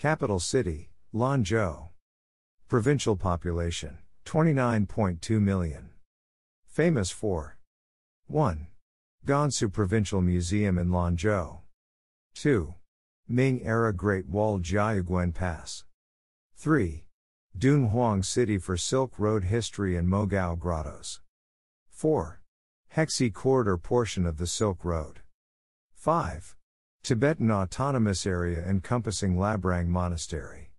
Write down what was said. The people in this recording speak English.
Capital city, Lanzhou. Provincial population, 29.2 million. Famous for 1. Gansu Provincial Museum in Lanzhou. 2. Ming-era Great Wall Jiayuguan Pass. 3. Dunhuang City for Silk Road history and Mogao Grottoes. 4. Hexi corridor portion of the Silk Road. 5. Tibetan Autonomous Area encompassing Labrang Monastery.